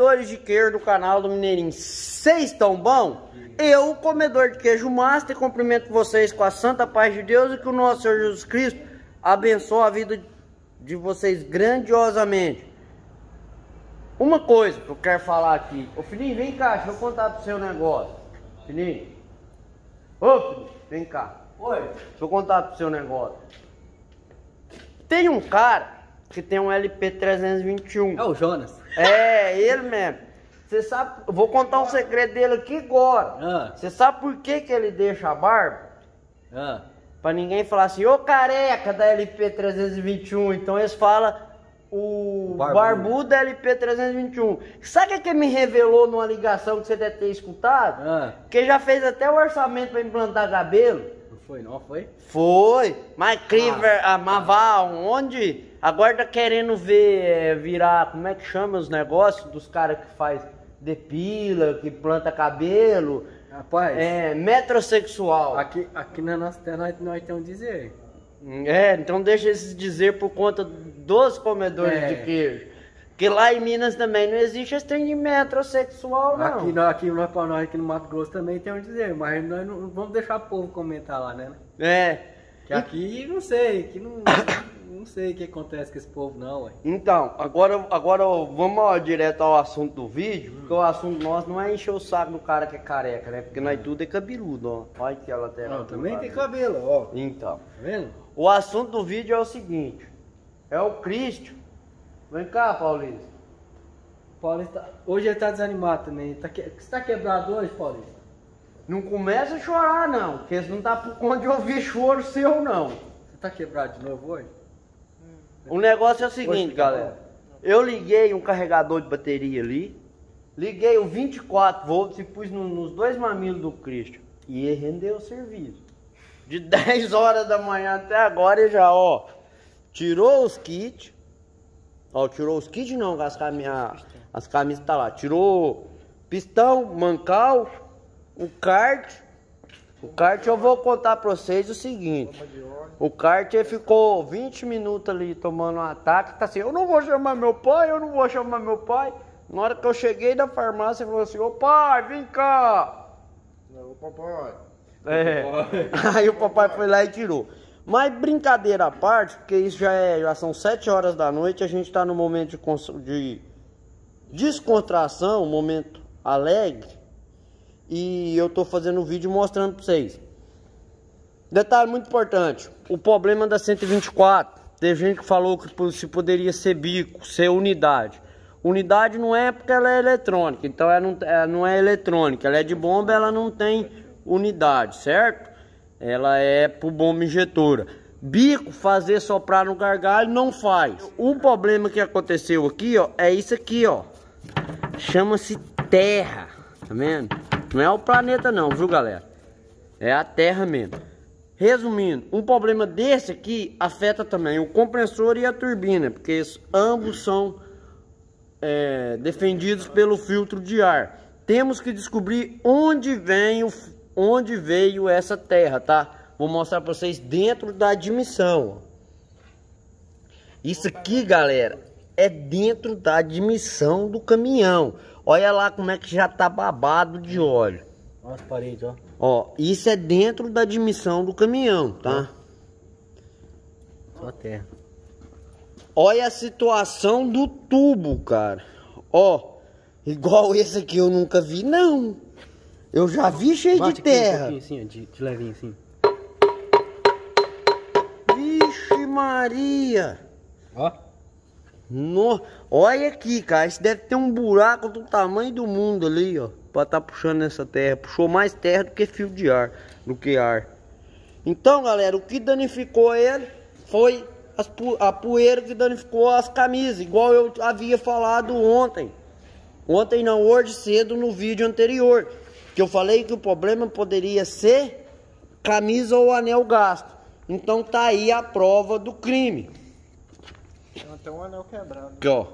comedores de queijo do canal do Mineirinho, vocês estão bom? Eu, comedor de queijo master, cumprimento vocês com a santa paz de Deus e que o nosso Senhor Jesus Cristo abençoe a vida de vocês grandiosamente. Uma coisa que eu quero falar aqui. Ô Fininho, vem cá, deixa eu contar pro seu negócio. Fininho. Ô Fininho, vem cá. Oi. Deixa eu contar pro seu negócio. Tem um cara que tem um LP321. É o Jonas. É, ele mesmo. Você sabe, eu vou contar um segredo dele aqui agora. Você sabe por que ele deixa a barba? Pra ninguém falar assim, ô careca da LP321. Então eles falam o barbudo da LP321. Sabe o que me revelou numa ligação que você deve ter escutado? Que já fez até o orçamento pra implantar cabelo. Não foi não, foi? Foi. Mas Cliver, Maval, onde? Agora tá querendo ver, virar, como é que chama os negócios dos caras que faz depila, que planta cabelo. Rapaz. É, metrosexual. Aqui na nossa terra nós temos dizer. É, então deixa esses dizer por conta dos comedores de queijo. Porque lá em Minas também não existe esse trem de metrosexual, não. Aqui no Mato Grosso também tem um dizer, mas nós não vamos deixar o povo comentar lá, né? É. Que aqui não sei, que não sei o que acontece com esse povo não, ué. Então, agora vamos direto ao assunto do vídeo, porque o assunto nosso não é encher o saco do cara que é careca, né? Porque nós tudo é cabeludo, ó. Olha que ela tem. Não, também tem cabelo, ó. Então. Tá vendo? O assunto do vídeo é o seguinte. É o Cristo. Vem cá, Paulista. Paulista, hoje ele tá desanimado também. Você tá quebrado hoje, Paulista? Não começa a chorar, não. Porque você não tá por conta de ouvir choro seu, não. Você tá quebrado de novo hoje? O negócio é o seguinte, galera. Eu liguei um carregador de bateria ali. Liguei o 24 volts e pus nos dois mamilos do Cristo. E ele rendeu o serviço. De 10 horas da manhã até agora ele já, ó, tirou os kits. Ó, tirou os kits não, as camisas tá lá. Tirou pistão, mancal, o kart. O kart eu vou contar pra vocês o seguinte. O kart ele ficou 20 minutos ali tomando um ataque. Tá assim, eu não vou chamar meu pai, eu não vou chamar meu pai. Na hora que eu cheguei da farmácia, ele falou assim, ô pai, vem cá. Ô papai. É. Aí o papai foi lá e tirou. Mas brincadeira à parte, porque isso já são 7 horas da noite, a gente tá no momento de descontração, um momento alegre. E eu tô fazendo um vídeo mostrando pra vocês. Detalhe muito importante, o problema da 124, teve gente que falou que se poderia ser bico, ser unidade. Unidade não é porque ela é eletrônica, então ela não é eletrônica, ela é de bomba, ela não tem unidade, certo? Ela é por bomba injetora. Bico, fazer soprar no gargalho, não faz. O problema que aconteceu aqui, ó, é isso aqui, ó. Chama-se terra, tá vendo? Não é o planeta não, viu galera? É a terra mesmo. Resumindo, um problema desse aqui afeta também o compressor e a turbina, porque ambos são defendidos pelo filtro de ar. Temos que descobrir onde veio essa terra, tá? Vou mostrar para vocês dentro da admissão. Isso aqui, galera, é dentro da admissão do caminhão. Olha lá como é que já tá babado de óleo. Olha as paredes, ó. Ó, isso é dentro da admissão do caminhão, tá? Só terra. Olha a situação do tubo, cara. Ó, igual esse aqui eu nunca vi, não. Eu já vi cheio de terra. Um assim, ó, de levinho assim. Vixe Maria. Ó. Olha aqui, cara. Isso deve ter um buraco do tamanho do mundo ali, ó. Pra tá puxando essa terra. Puxou mais terra do que fio de ar. Então, galera, o que danificou ele foi a poeira que danificou as camisas. Igual eu havia falado ontem. Ontem não, hoje cedo no vídeo anterior. Que eu falei que o problema poderia ser camisa ou anel gasto. Então tá aí a prova do crime. Tem até um anel quebrado. Aqui, ó.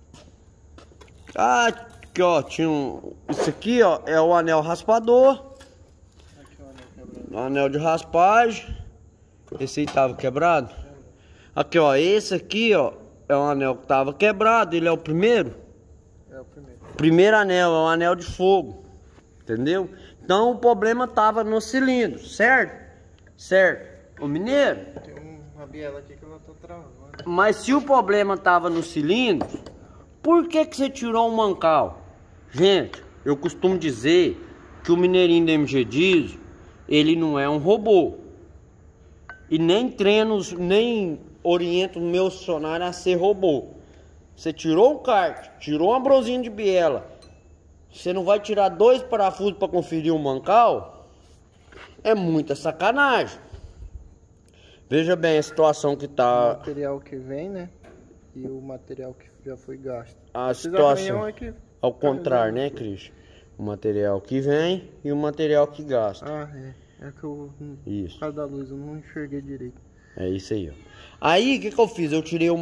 Aqui, ó. Tinha isso aqui, ó, é o anel raspador. Aqui o anel quebrado. O anel de raspagem. Esse aí tava quebrado. Aqui, ó. Esse aqui, ó, é um anel que tava quebrado. Ele é o primeiro? É o primeiro. primeiro anel é um anel de fogo, entendeu? Então o problema tava no cilindro, certo? Certo. Ô mineiro, Tem uma biela aqui que eu tô travando. mas se o problema tava no cilindro, por que você tirou um mancal? Gente, eu costumo dizer que o mineirinho da MG Diesel, ele não é um robô. E nem treino, nem oriento o meu funcionário a ser robô. Você tirou um kart, tirou uma brosinha de biela, você não vai tirar 2 parafusos para conferir um mancal? É muita sacanagem. Veja bem a situação que O tá. material que vem, né? E o material que já foi gasto. A Esses situação arranhão é que... ao contrário, né, Cris? O material que vem e o material que gasta. Ah, é. É que eu... Isso. Por causa da luz, eu não enxerguei direito. É isso aí, ó. Aí, o que eu fiz? Eu tirei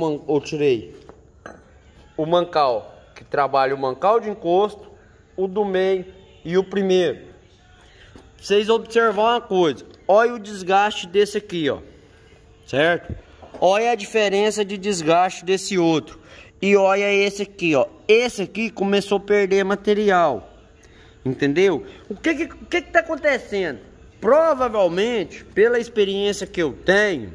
o mancal, que trabalha o mancal de encosto, o do meio e o primeiro. Pra vocês observar uma coisa. Olha o desgaste desse aqui, ó. Certo? Olha a diferença de desgaste desse outro. E olha esse aqui, ó. Esse aqui começou a perder material. Entendeu? O que tá acontecendo? Provavelmente, pela experiência que eu tenho,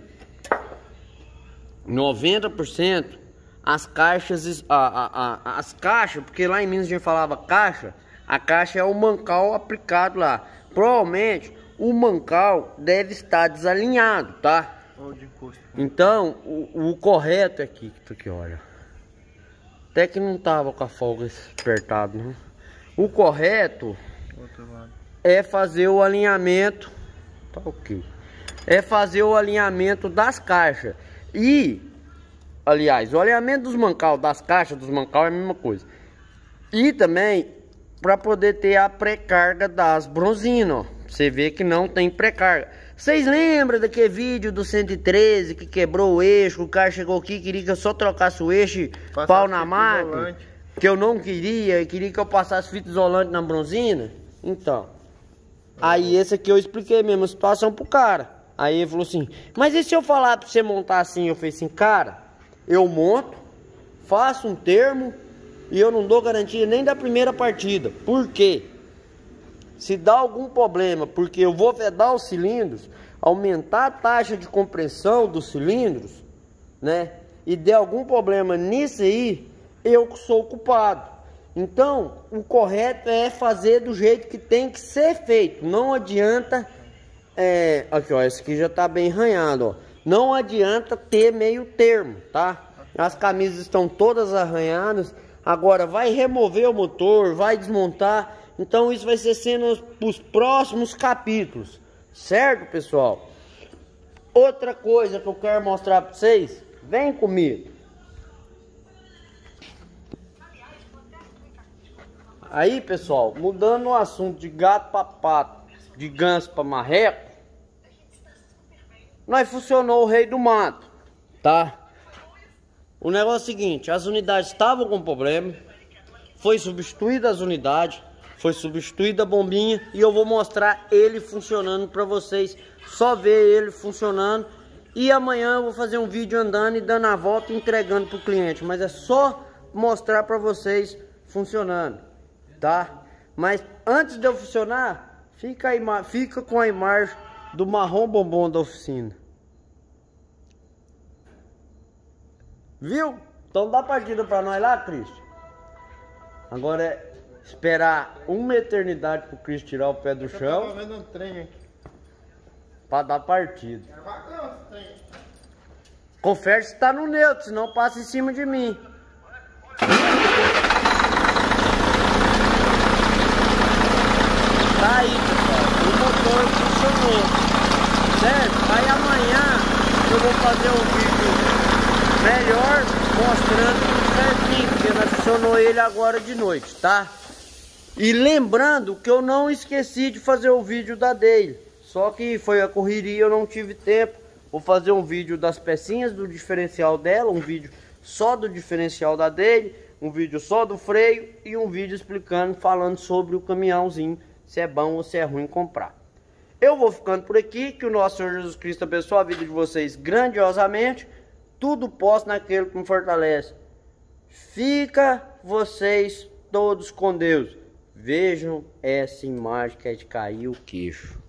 90% as caixas, as caixas, porque lá em Minas a gente falava caixa, a caixa é o mancal aplicado lá. Provavelmente o mancal deve estar desalinhado, tá? Olha o de encosto. Então, o correto é aqui, que tu aqui olha. Até que não tava com a folga apertado, né? O correto Outro lado. é fazer o alinhamento, tá ok. É fazer o alinhamento das caixas. E, aliás, o alinhamento dos mancal, das caixas dos mancal é a mesma coisa. E também para poder ter a pré-carga das bronzinas, ó. Você vê que não tem pré-carga. Vocês lembram daquele vídeo do 113 que quebrou o eixo? O cara chegou aqui e queria que eu só trocasse o eixo e pau na máquina. Isolante. Que eu não queria, queria que eu passasse fita isolante na bronzina. Então, aí esse aqui eu expliquei mesmo a situação pro cara. Aí ele falou assim, mas e se eu falar pra você montar assim? Eu falei assim, cara, eu monto, faço um termo e eu não dou garantia nem da primeira partida. Por quê? Se dá algum problema, porque eu vou vedar os cilindros, aumentar a taxa de compressão dos cilindros, né? E der algum problema nisso aí, eu que sou o culpado. Então, o correto é fazer do jeito que tem que ser feito. Não adianta... aqui, ó, esse aqui já tá bem arranhado, ó. Não adianta ter meio termo, tá? As camisas estão todas arranhadas. Agora, vai remover o motor, vai desmontar. Então, isso vai ser sendo os próximos capítulos. Certo, pessoal? Outra coisa que eu quero mostrar pra vocês. Vem comigo. Aí, pessoal, mudando o assunto de gato para pato, de ganso para marreco, nós funcionou o rei do mato, tá? O negócio é o seguinte, as unidades estavam com problema, foi substituída as unidades, foi substituída a bombinha e eu vou mostrar ele funcionando para vocês, só ver ele funcionando. E amanhã eu vou fazer um vídeo andando e dando a volta e entregando pro cliente, mas é só mostrar para vocês funcionando. Tá? Mas antes de eu funcionar, fica com a imagem do marrom bombom da oficina. Viu? Então dá partida pra nós lá, Cristo. Agora é esperar uma eternidade pro Cristo tirar o pé do Eu chão tava vendo um trem aqui. pra dar partida. É bacana esse trem. Confere se tá no neutro, senão passa em cima de mim. Tá aí, pessoal, o motor funcionou, certo? Aí amanhã eu vou fazer um vídeo melhor, mostrando tudo certinho, porque nós funcionou ele agora de noite, tá? E lembrando que eu não esqueci de fazer o vídeo da dele, só que foi a correria, eu não tive tempo. Vou fazer um vídeo das pecinhas do diferencial dela, um vídeo só do diferencial da dele, um vídeo só do freio e um vídeo explicando, falando sobre o caminhãozinho, se é bom ou se é ruim comprar. Eu vou ficando por aqui, que o nosso Senhor Jesus Cristo abençoe a vida de vocês grandiosamente. Tudo posso naquele que me fortalece. Fica vocês todos com Deus. Vejam essa imagem que é de cair o queixo.